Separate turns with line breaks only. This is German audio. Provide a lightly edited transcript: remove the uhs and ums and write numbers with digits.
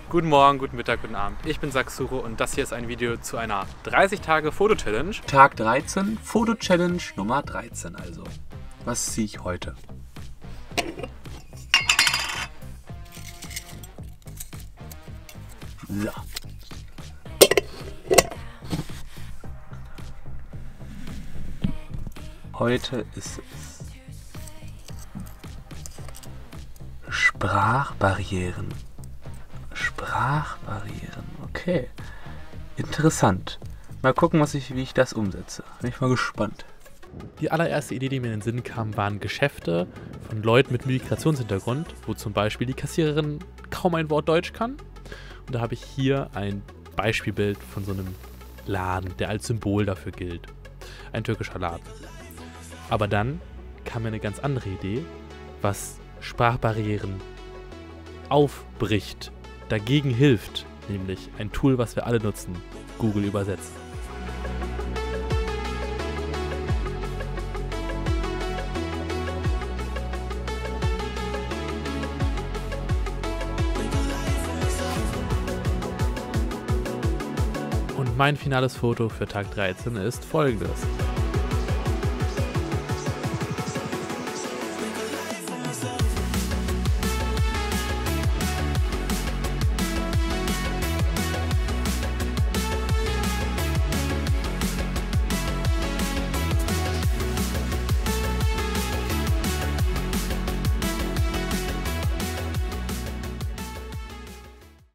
Guten Morgen, guten Mittag, guten Abend. Ich bin Saxuro und das hier ist ein Video zu einer 30-Tage-Foto-Challenge.
Tag 13, Foto-Challenge Nummer 13 also. Was ziehe ich heute? So. Heute ist es Sprachbarrieren. Sprachbarrieren, okay. Interessant. Mal gucken, wie ich das umsetze. Bin ich mal gespannt.
Die allererste Idee, die mir in den Sinn kam, waren Geschäfte von Leuten mit Migrationshintergrund, wo zum Beispiel die Kassiererin kaum ein Wort Deutsch kann. Und da habe ich hier ein Beispielbild von so einem Laden, der als Symbol dafür gilt. Ein türkischer Laden. Aber dann kam mir eine ganz andere Idee, was Sprachbarrieren aufbricht, dagegen hilft, nämlich ein Tool, was wir alle nutzen, Google Übersetzt. Und mein finales Foto für Tag 13 ist folgendes.